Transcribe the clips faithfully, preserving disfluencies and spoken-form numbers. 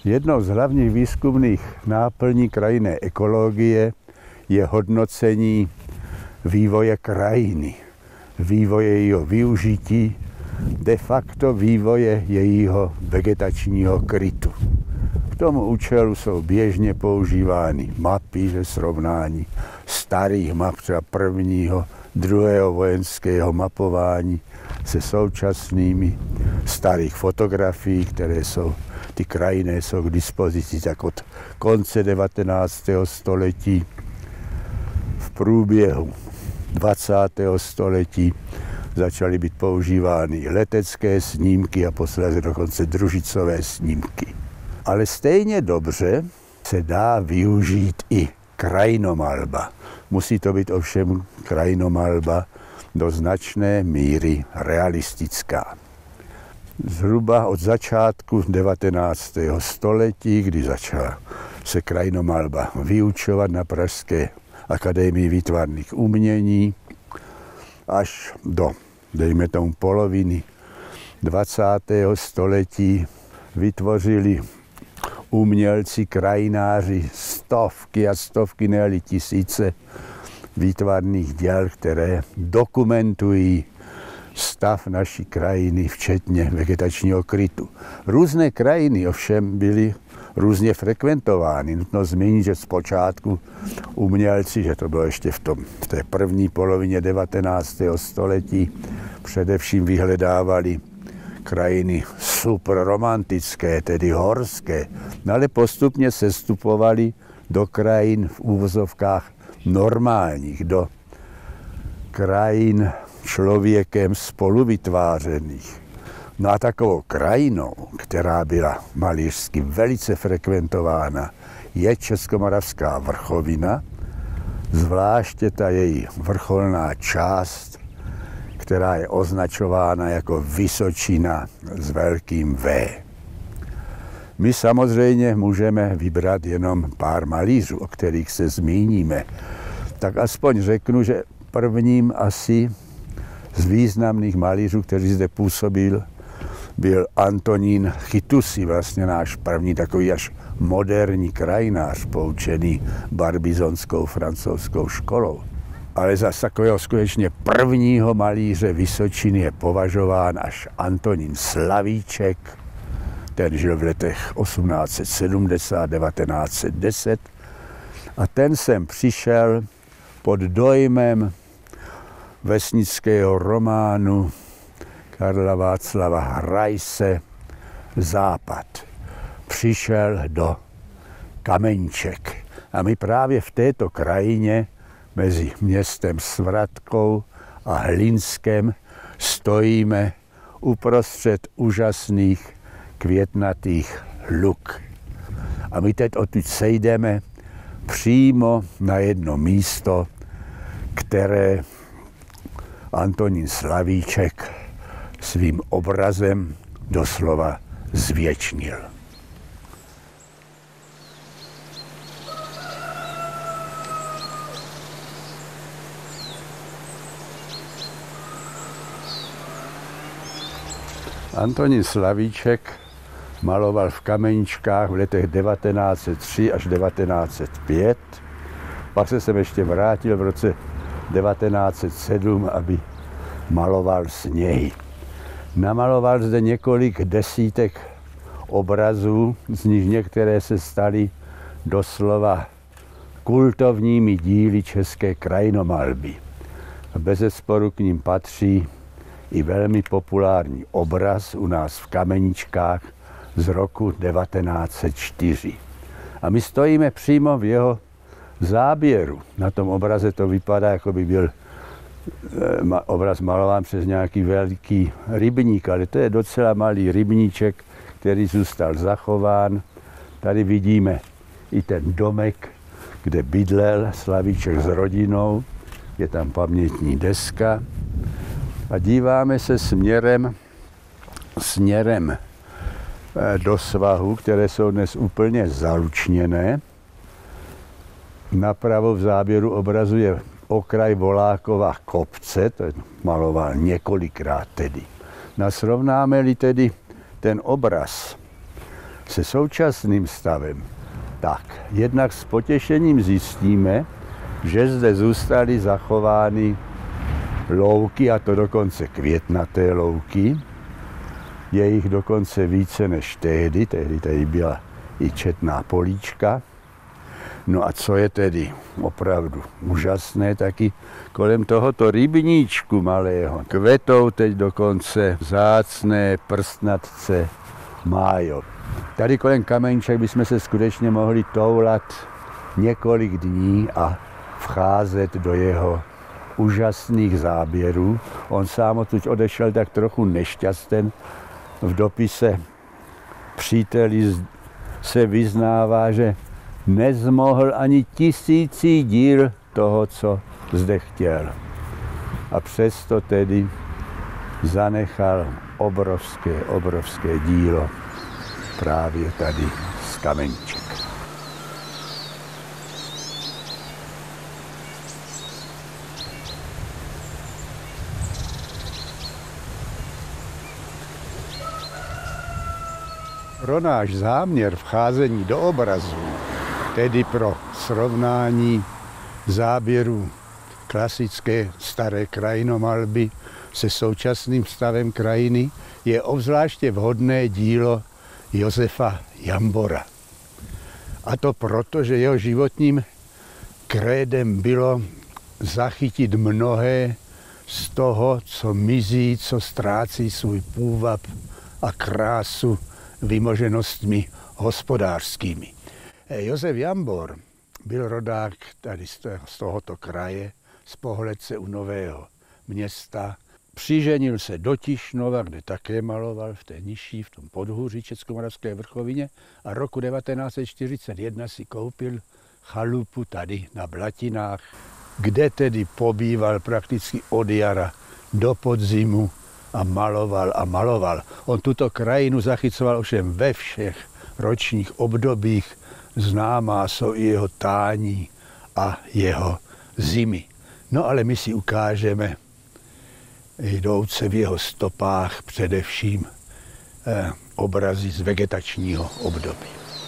Jednou z hlavních výzkumných náplní krajinné ekologie je hodnocení vývoje krajiny, vývoje jejího využití, de facto vývoje jejího vegetačního krytu. K tomu účelu jsou běžně používány mapy ze srovnání starých map, třeba prvního, druhého vojenského mapování se současnými starých fotografií, které jsou, ty krajiny jsou k dispozici tak od konce devatenáctého století. V průběhu dvacátého století začaly být používány letecké snímky a posléze dokonce družicové snímky. Ale stejně dobře se dá využít i krajinomalba. Musí to být ovšem krajinomalba do značné míry realistická. Zhruba od začátku devatenáctého století, kdy začala se krajinomalba vyučovat na Pražské akademii výtvarných umění, až do, dejme tomu, poloviny dvacátého století vytvořili umělci, krajináři stovky a stovky, ne-li tisíce výtvarných děl, které dokumentují stav naší krajiny, včetně vegetačního krytu. Různé krajiny ovšem byly různě frekventovány. Nutno zmínit, že zpočátku umělci, že to bylo ještě v, tom, v té první polovině devatenáctého století, především vyhledávali krajiny superromantické, tedy horské, no ale postupně sestupovali do krajin v úvozovkách normálních, do krajin člověkem spoluvytvářených. No a takovou krajinou, která byla malířsky velice frekventována, je Českomoravská vrchovina, zvláště ta její vrcholná část, která je označována jako Vysočina s velkým V. My samozřejmě můžeme vybrat jenom pár malířů, o kterých se zmíníme. Tak aspoň řeknu, že prvním asi z významných malířů, který zde působil, byl Antonín Chytusy, vlastně náš první takový až moderní krajinář, poučený barbizonskou francouzskou školou. Ale za takového skutečně prvního malíře Vysočiny je považován až Antonín Slavíček. Ten žil v letech osmnáct set sedmdesát, devatenáct set deset a ten sem přišel pod dojmem vesnického románu Karla Václava Hraise Západ. Přišel do Kamenček. A my právě v této krajině mezi městem Svratkou a Hlinskem stojíme uprostřed úžasných květnatých luk. A my teď odtud sejdeme přímo na jedno místo, které Antonín Slavíček svým obrazem doslova zvěčnil. Antonín Slavíček maloval v Kameničkách v letech devatenáct set tři až devatenáct set pět. Pak se sem ještě vrátil v roce devatenáct set sedm, aby maloval sněhy. Namaloval zde několik desítek obrazů, z nich některé se staly doslova kultovními díly české krajinomalby. Bezesporu k ním patří i velmi populární obraz u nás v Kameničkách z roku devatenáct set čtyři. A my stojíme přímo v jeho záběru. Na tom obraze to vypadá, jako by byl obraz malován přes nějaký velký rybník, ale to je docela malý rybníček, který zůstal zachován. Tady vidíme i ten domek, kde bydlel Slavíček s rodinou. Je tam pamětní deska. A díváme se směrem, směrem do svahu, které jsou dnes úplně zalučněné. Napravo v záběru obrazu je okraj Volákova kopce, to maloval několikrát tedy. Nasrovnáme-li tedy ten obraz se současným stavem, tak jednak s potěšením zjistíme, že zde zůstaly zachovány louky, a to dokonce květnaté louky. Je jich dokonce více než tehdy, tehdy tady byla i četná políčka. No a co je tedy opravdu úžasné, taky kolem tohoto rybníčku malého kvetou teď dokonce vzácné prstnatce májo. Tady kolem Kamenček bychom se skutečně mohli toulat několik dní a vcházet do jeho úžasných záběrů. On sám odtud odešel tak trochu nešťasten. V dopise příteli se vyznává, že nezmohl ani tisící díl toho, co zde chtěl. A přesto tedy zanechal obrovské, obrovské dílo právě tady z Kamenček. Pro náš záměr vcházení do obrazu, tedy pro srovnání záběru klasické staré krajinomalby se současným stavem krajiny, je obzvláště vhodné dílo Josefa Jambora. A to proto, že jeho životním krédem bylo zachytit mnohé z toho, co mizí, co ztrácí svůj půvab a krásu vymoženostmi hospodářskými. Josef Jambor byl rodák tady z tohoto kraje, z Pohledce u Nového Města. Přiženil se do Tišnova, kde také maloval v té nižší, v tom podhůří Českomoravské vrchovině, a roku devatenáct set čtyřicet jedna si koupil chalupu tady na Blatinách, kde tedy pobýval prakticky od jara do podzimu a maloval a maloval. On tuto krajinu zachycoval ovšem ve všech ročních obdobích. Známá jsou i jeho tání a jeho zimy. No ale my si ukážeme jdouce v jeho stopách především eh, obrazy z vegetačního období.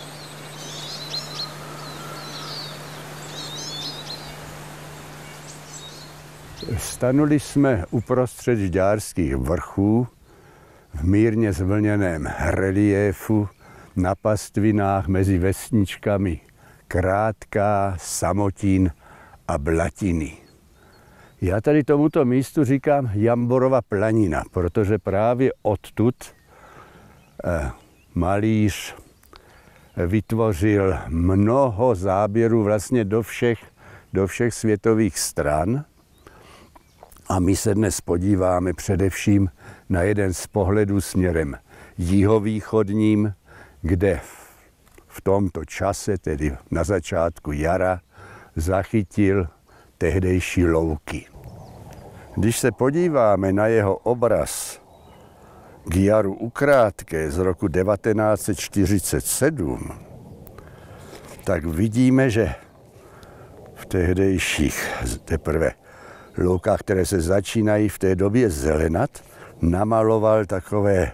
Stanuli jsme uprostřed žďárských vrchů v mírně zvlněném reliéfu na pastvinách mezi vesničkami Krátka, Samotín a Blatiny. Já tady tomuto místu říkám Jamborova planina, protože právě odtud eh, malíř vytvořil mnoho záběrů vlastně do všech, do všech světových stran. A my se dnes podíváme především na jeden z pohledů směrem jihovýchodním, kde v tomto čase, tedy na začátku jara, zachytil tehdejší louky. Když se podíváme na jeho obraz K jaru u Krátké z roku devatenáct set čtyřicet sedm, tak vidíme, že v tehdejších teprve loukách, které se začínají v té době zelenat, namaloval takové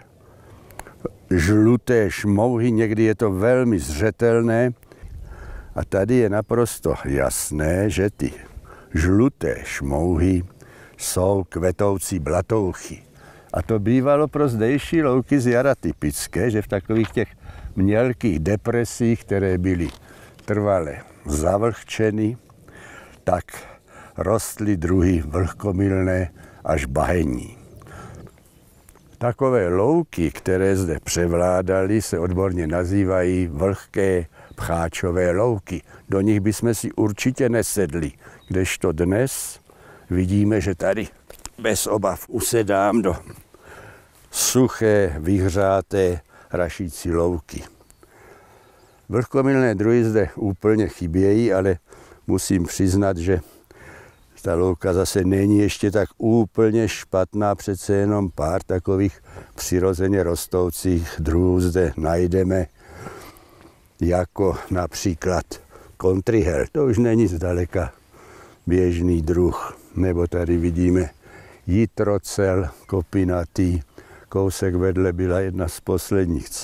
žluté šmouhy, někdy je to velmi zřetelné. A tady je naprosto jasné, že ty žluté šmouhy jsou kvetoucí blatouchy. A to bývalo pro zdejší louky z jara typické, že v takových těch mělkých depresích, které byly trvale zavlhčeny, tak rostly druhy vlhkomilné až bahenní. Takové louky, které zde převládaly, se odborně nazývají vlhké pcháčové louky. Do nich bychom si určitě nesedli, kdežto dnes vidíme, že tady bez obav usedám do suché, vyhřáté, rašící louky. Vlhkomilné druhy zde úplně chybějí, ale musím přiznat, že ta louka zase není ještě tak úplně špatná, přece jenom pár takových přirozeně rostoucích druhů zde najdeme, jako například kontrihel. To už není zdaleka běžný druh. Nebo tady vidíme jitrocel kopinatý. Kousek vedle byla jedna z posledních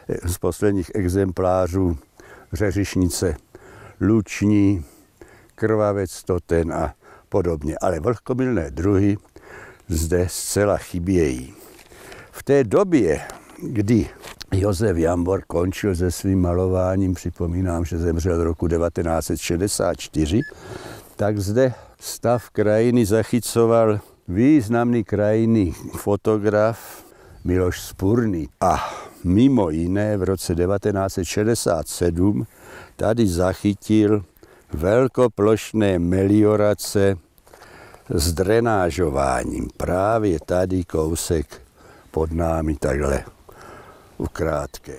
z posledních exemplářů Řeřišnice luční, krvavec toten a podobně. Ale vlhkomilné druhy zde zcela chybějí. V té době, kdy Josef Jambor končil se svým malováním, připomínám, že zemřel roku devatenáct set šedesát čtyři, tak zde stav krajiny zachycoval významný krajinný fotograf Miloš Spurný. A mimo jiné v roce devatenáct set šedesát sedm tady zachytil velkoplošné meliorace s drenážováním. Právě tady kousek pod námi takhle u Krátké.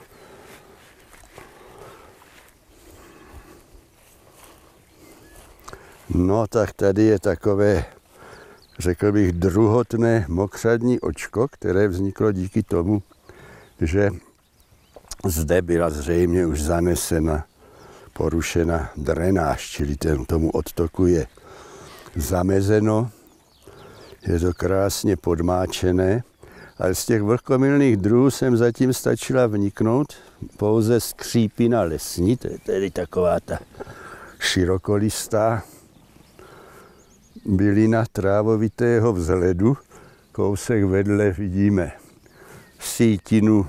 No tak tady je takové, řekl bych, druhotné mokřadní očko, které vzniklo díky tomu, že zde byla zřejmě už zanesena, porušena drenáž, čili tomu odtoku je zamezeno. Je to krásně podmáčené, ale z těch vlhkomilných druhů jsem zatím stačila vniknout pouze skřípina lesní, to je tedy taková ta širokolistá bylina trávovitého vzhledu. Kousek vedle vidíme sítinu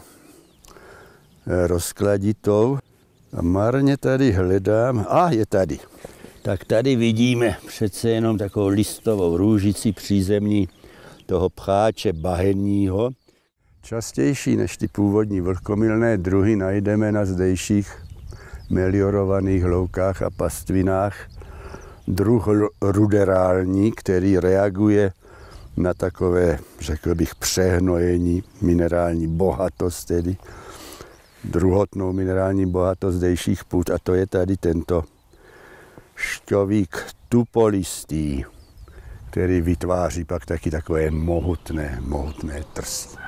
rozkladitou a marně tady hledám, a je tady. Tak tady vidíme přece jenom takovou listovou růžici přízemní toho pcháče bahenního. Častější než ty původní vlhkomilné druhy najdeme na zdejších meliorovaných loukách a pastvinách druh ruderální, který reaguje na takové, řekl bych, přehnojení, minerální bohatost, tedy druhotnou minerální bohatost zdejších půd, a to je tady tento šťovík tupolistý, který vytváří pak taky takové mohutné, mohutné trsy.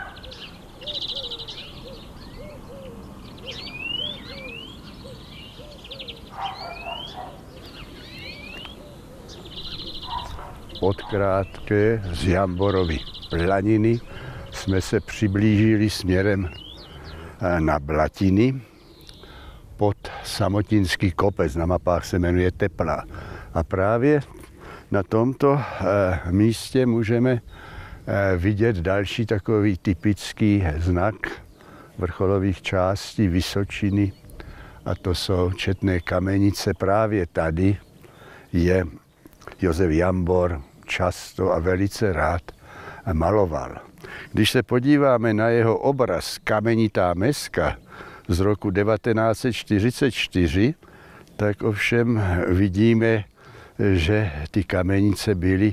Od Krátké z Jamborovy planiny jsme se přiblížili směrem na Blatiny pod Samotinský kopec, na mapách se jmenuje Tepla. A právě na tomto místě můžeme vidět další takový typický znak vrcholových částí Vysočiny, a to jsou četné kamenice. Právě tady je Josef Jambor často a velice rád maloval. Když se podíváme na jeho obraz Kamenitá meska z roku devatenáct set čtyřicet čtyři, tak ovšem vidíme, že ty kamenice byly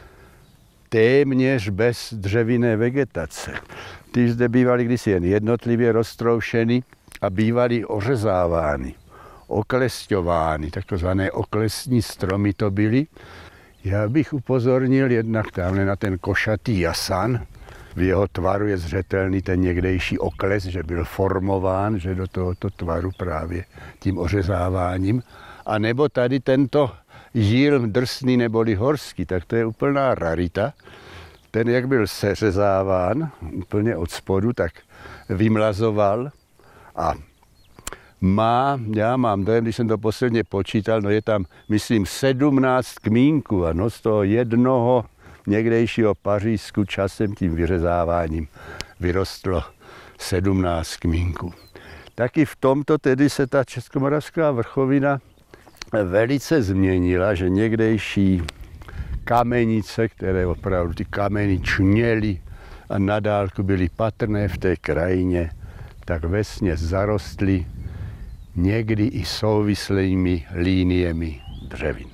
téměř bez dřevinné vegetace. Ty zde bývaly kdysi jen jednotlivě roztroušeny a bývaly ořezávány, oklesťovány, takzvané oklesní stromy to byly. Já bych upozornil jednak tamhle na ten košatý jasan. V jeho tvaru je zřetelný ten někdejší okles, že byl formován, že do tohoto tvaru právě tím ořezáváním. A nebo tady tento jíl drsný neboli horský, tak to je úplná rarita. Ten, jak byl seřezáván úplně od spodu, tak vymlazoval a má, já mám dojem, když jsem to posledně počítal, no je tam, myslím, sedmnáct kmínků, ano, z toho jednoho někdejšího pařízku časem tím vyřezáváním vyrostlo sedmnáct kmínků. Taky v tomto tedy se ta českomoravská vrchovina velice změnila, že někdejší kamenice, které opravdu ty kameny čměly a na dálku byly patrné v té krajině, tak vesměs zarostly někdy i souvislými líniemi dřevin.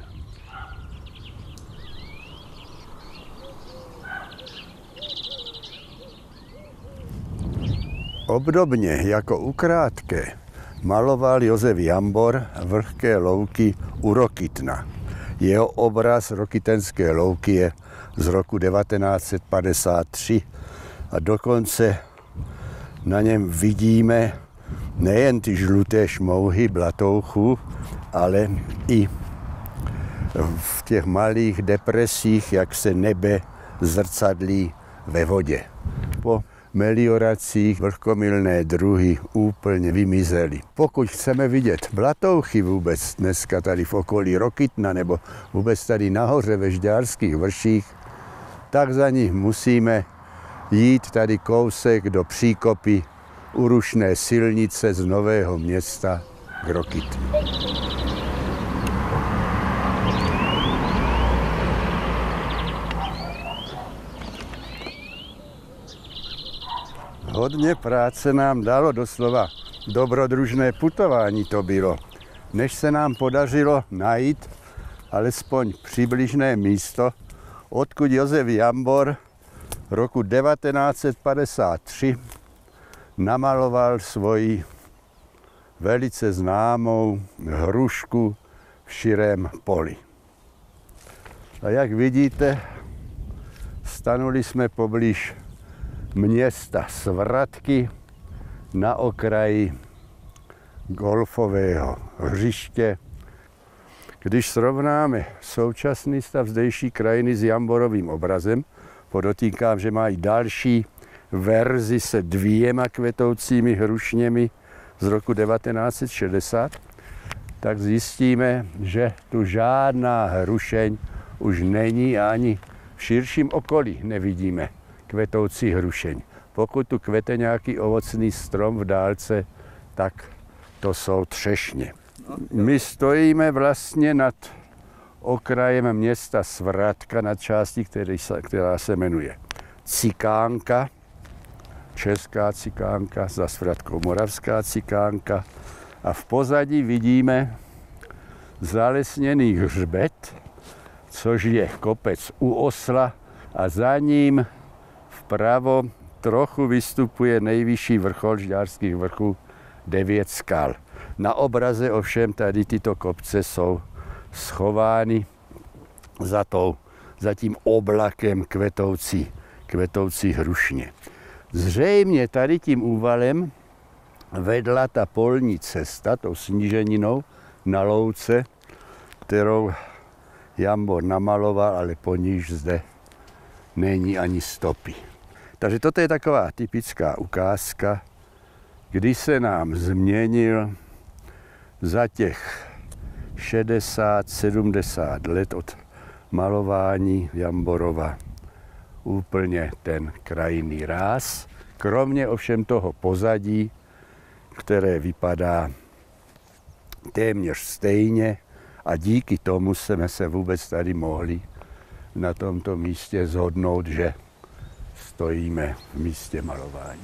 Obdobně jako u Krátké maloval Josef Jambor vlhké louky u Rokytna. Jeho obraz Rokytenské louky je z roku devatenáct set padesát tři a dokonce na něm vidíme nejen ty žluté šmouhy blatouchů, ale i v těch malých depresích, jak se nebe zrcadlí ve vodě. Po melioracích vlhkomilné druhy úplně vymizely. Pokud chceme vidět blatouchy vůbec dneska tady v okolí Rokytna nebo vůbec tady nahoře ve Žďárských vrších, tak za nich musíme jít tady kousek do příkopy u rušné silnice z Nového Města k Rokytnu. Hodně práce nám dalo, doslova dobrodružné putování to bylo, než se nám podařilo najít alespoň přibližné místo, odkud Josef Jambor roku devatenáct set padesát tři namaloval svoji velice známou hrušku v širém poli. A jak vidíte, stanuli jsme poblíž města Svratky na okraji golfového hřiště. Když srovnáme současný stav zdejší krajiny s Jamborovým obrazem, podotýkám, že mají další verzi se dvěma kvetoucími hrušněmi z roku devatenáct set šedesát, tak zjistíme, že tu žádná hrušeň už není a ani v širším okolí nevidíme kvetoucí hrušeň. Pokud tu kvete nějaký ovocný strom v dálce, tak to jsou třešně. My stojíme vlastně nad okrajem města Svratka, nad částí, která se jmenuje Cikánka, česká cikánka, za Svratkou moravská cikánka. A v pozadí vidíme zalesněný hřbet, což je kopec u Osla, a za ním vpravo trochu vystupuje nejvyšší vrchol Žďárských vrchů, Devět skal. Na obraze ovšem tady tyto kopce jsou schovány za, tou, za tím oblakem kvetoucí, kvetoucí hrušně. Zřejmě tady tím úvalem vedla ta polní cesta, tou sníženinou na louce, kterou Jambor namaloval, ale po níž zde není ani stopy. Takže toto je taková typická ukázka, kdy se nám změnil za těch šedesát sedmdesát let od malování Jamborova úplně ten krajinný ráz, kromě ovšem toho pozadí, které vypadá téměř stejně, a díky tomu jsme se vůbec tady mohli na tomto místě shodnout, že stojíme v místě malování.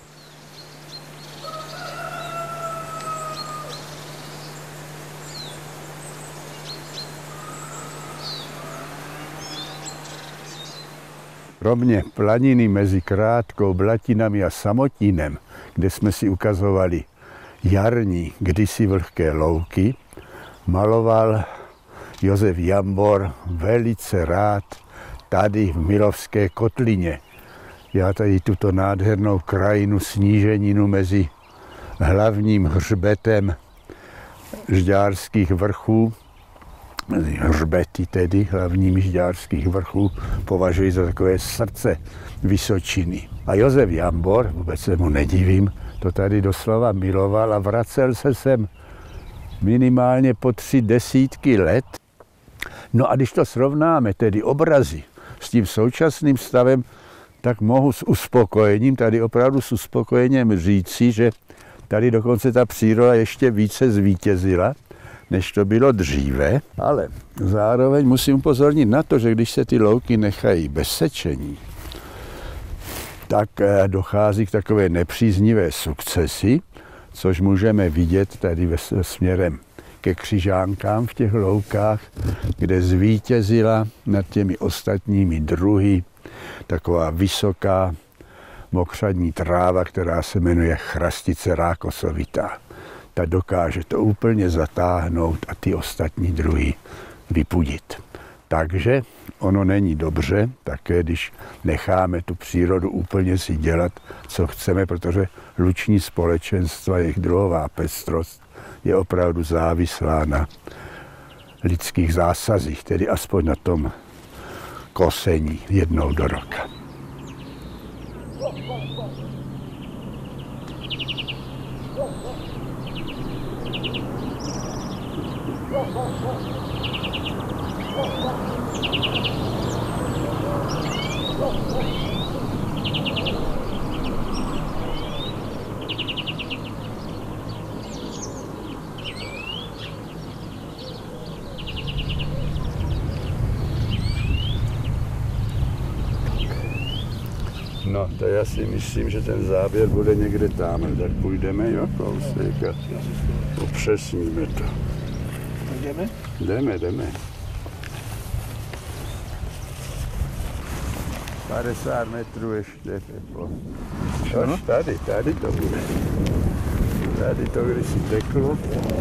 Kromě planiny mezi Krátkou, Blatinami a Samotínem, kde jsme si ukazovali jarní, kdysi vlhké louky, maloval Josef Jambor velice rád tady v Milovské kotlině. Já tady tuto nádhernou krajinu, sníženinu mezi hlavním hřbetem Žďárských vrchů, mezi hřbety tedy hlavními Žďárských vrchů, považuji za takové srdce Vysočiny. A Josef Jambor, vůbec se mu nedivím, to tady doslova miloval a vracel se sem minimálně po tři desítky let. No a když to srovnáme, tedy obrazy, s tím současným stavem, tak mohu s uspokojením, tady opravdu s uspokojením říci, že tady dokonce ta příroda ještě více zvítězila, než to bylo dříve. Ale zároveň musím upozornit na to, že když se ty louky nechají bez sečení, tak dochází k takové nepříznivé sukcesi, což můžeme vidět tady ve směrem ke Křižánkám v těch loukách, kde zvítězila nad těmi ostatními druhy taková vysoká mokřadní tráva, která se jmenuje chrastice rákosovitá. Ta dokáže to úplně zatáhnout a ty ostatní druhy vypudit. Takže ono není dobře, také když necháme tu přírodu úplně si dělat, co chceme, protože luční společenstva, jejich druhová pestrost je opravdu závislá na lidských zásazích, tedy aspoň na tom kosení jednou do roka. No, to já si myslím, že ten záběr bude někde tam, tak půjdeme, jo, kousek a upřesníme to. Jdeme? Jdeme, jdeme. padesát metrů ještě, Pepo. Až tady, tady to bude. Tady to kdysi teklo.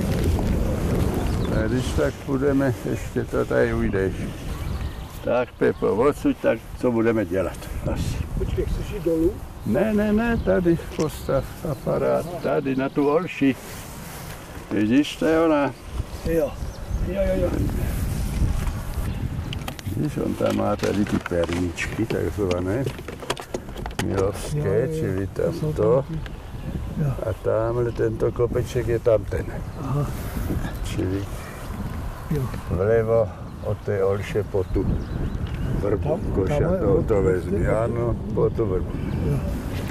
A když tak půjdeme, ještě to tady ujdeš. Tak, Pepo, odsud, tak co budeme dělat asi. Počkej, chceš jít dolů? Ne, ne, ne, tady postav aparát, tady na tu Olši. Vidíš, to je ona. Jo, jo, jo, jo. Vidíš, on tam má tady ty perničky, takzvané milovské, jo, jo, čili tam to. to. A tamhle tento kopeček je tam ten. Aha. Čili jo. Vlevo od té Olše po tu vrbu košatou to vezmi, ano, po tu vrbu. Jo.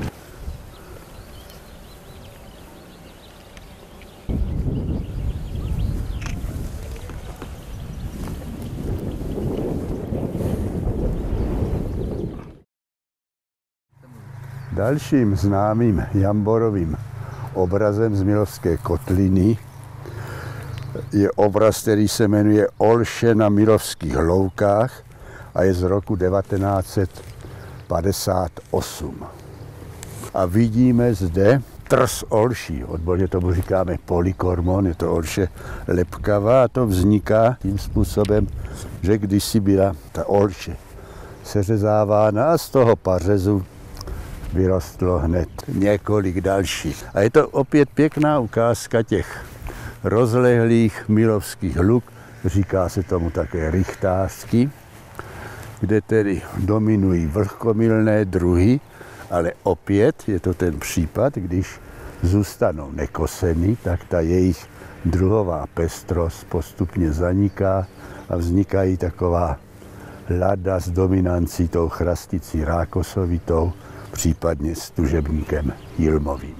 Dalším známým Jamborovým obrazem z Milovské kotliny je obraz, který se jmenuje Olše na Milovských loukách a je z roku devatenáct set padesát osm. A vidíme zde trs Olší, odborně tomu říkáme polykormon, je to Olše lepkavá a to vzniká tím způsobem, že kdysi byla ta Olše seřezávána a z toho pařezu vyrostlo hned několik dalších. A je to opět pěkná ukázka těch rozlehlých milovských luk, říká se tomu také rychtářský, kde tedy dominují vlhkomilné druhy, ale opět je to ten případ, když zůstanou nekoseny, tak ta jejich druhová pestrost postupně zaniká a vznikají taková lada s dominancí tou chrasticí rákosovitou, případně s tužebníkem jilmovým.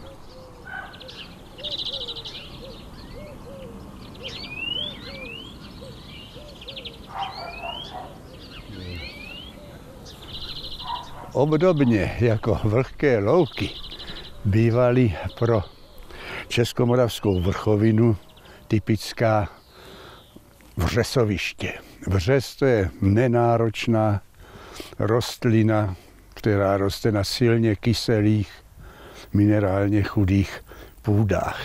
Obdobně jako vlhké louky bývaly pro Českomoravskou vrchovinu typická vřesoviště. Vřes to je nenáročná rostlina, která roste na silně kyselých, minerálně chudých půdách.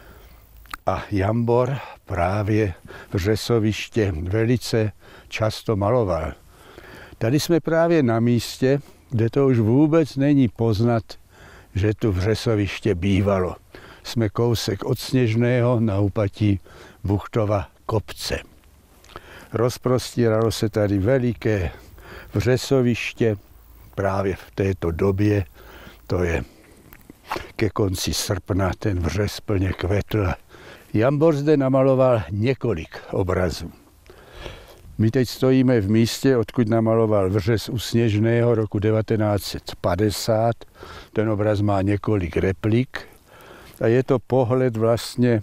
A Jambor právě vřesoviště velice často maloval. Tady jsme právě na místě, kde to už vůbec není poznat, že tu vřesoviště bývalo. Jsme kousek od Sněžného na úpatí Buchtova kopce. Rozprostíralo se tady veliké vřesoviště, právě v této době, to je ke konci srpna, ten vřes plně kvetl. Jambor zde namaloval několik obrazů. My teď stojíme v místě, odkud namaloval vřes u Sněžného roku devatenáct set padesát. Ten obraz má několik replik a je to pohled vlastně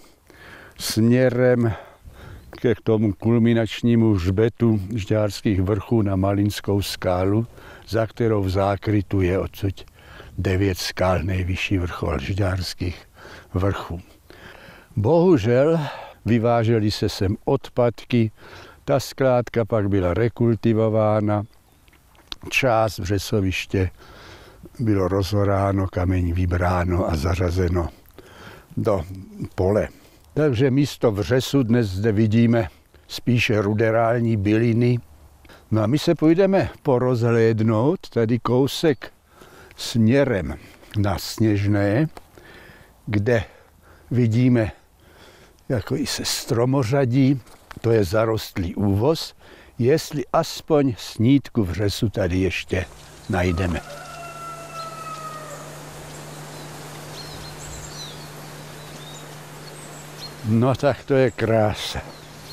směrem k tomu kulminačnímu hřbetu Žďárských vrchů na Malinskou skálu, za kterou v zákrytu je odsud devět skal, nejvyšší vrchol Žďárských vrchů. Bohužel vyvážely se sem odpadky, ta skládka pak byla rekultivována, část vřesoviště bylo rozhoráno, kamení vybráno a zařazeno do pole. Takže místo vřesu dnes zde vidíme spíše ruderální byliny. No a my se půjdeme porozhlédnout tady kousek směrem na Sněžné, kde vidíme jako i se stromořadí, to je zarostlý úvoz, jestli aspoň snítku vřesu tady ještě najdeme. No tak to je krása.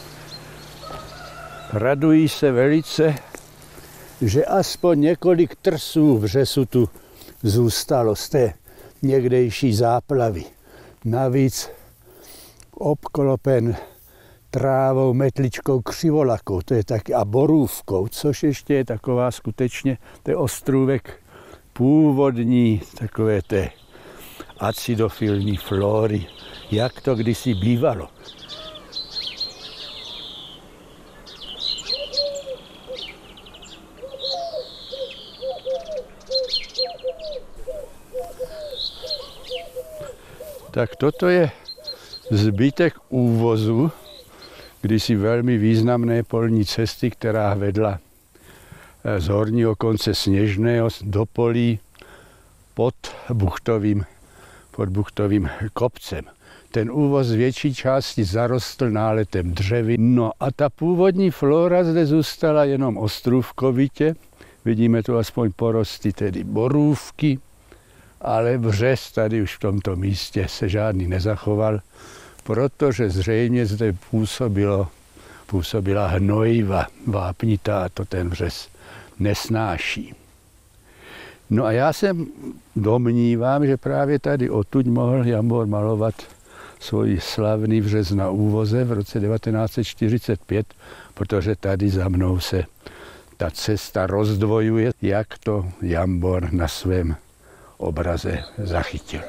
Radují se velice, že aspoň několik trsů vřesu tu zůstalo z té někdejší záplavy. Navíc obklopen trávou, metličkou, křivolakou, to je taky, a borůvkou, což ještě je taková skutečně, to je ostrůvek původní takové té acidofilní flóry, jak to kdysi bývalo. Tak toto je zbytek úvozu, kdysi velmi významné polní cesty, která vedla z horního konce Sněžného do polí pod Buchtovým, pod Buchtovým kopcem. Ten úvoz z větší části zarostl náletem dřevy. No a ta původní flora zde zůstala jenom ostrůvkovitě. Vidíme tu aspoň porosty, tedy borůvky, ale vřes tady už v tomto místě se žádný nezachoval, protože zřejmě zde působilo, působila hnojiva vápnitá a to ten vřes nesnáší. No a já se domnívám, že právě tady odtud mohl Jambor malovat svůj slavný vřes na úvoze v roce devatenáct set čtyřicet pět, protože tady za mnou se ta cesta rozdvojuje, jak to Jambor na svém obraze zachytil.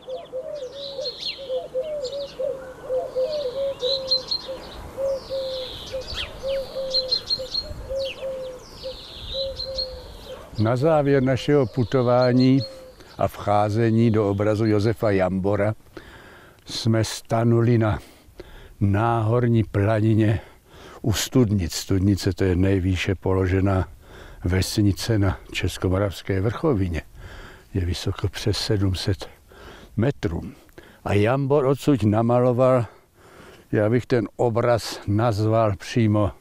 Na závěr našeho putování a vcházení do obrazu Josefa Jambora jsme stanuli na náhorní planině u Studnic. Studnice to je nejvýše položená vesnice na Českomoravské vrchovině. Je vysoko přes sedm set metrů. A Jambor odsud namaloval, já bych ten obraz nazval přímo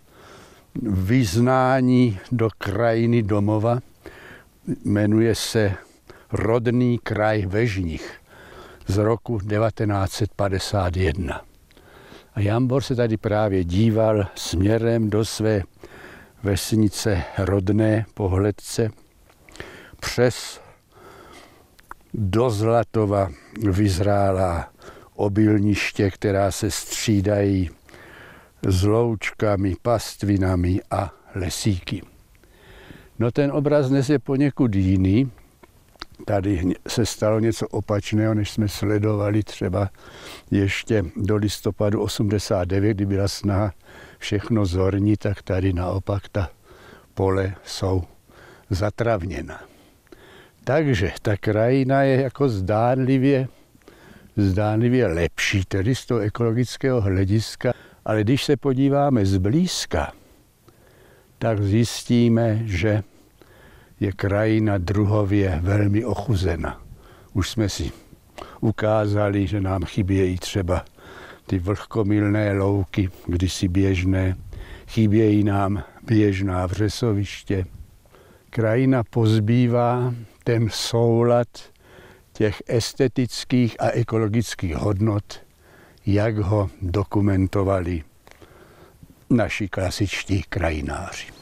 vyznání do krajiny domova. Jmenuje se Rodný kraj Vežních z roku devatenáct set padesát jedna. A Jambor se tady právě díval směrem do své vesnice Rodné Pohledce přes do Zlatova vyzrálá obilniště, která se střídají s loučkami, pastvinami a lesíky. No ten obraz dnes je poněkud jiný. Tady se stalo něco opačného, než jsme sledovali třeba ještě do listopadu osmdesát devět, kdy byla snaha všechno zornit, tak tady naopak ta pole jsou zatravněna. Takže ta krajina je jako zdánlivě, zdánlivě lepší, tedy z toho ekologického hlediska. Ale když se podíváme zblízka, tak zjistíme, že je krajina druhově velmi ochuzena. Už jsme si ukázali, že nám chybějí třeba ty vlhkomilné louky, kdysi běžné, chybějí nám běžná vřesoviště. Krajina pozbývá ten soulad těch estetických a ekologických hodnot, jak ho dokumentovali naši klasičtí krajináři.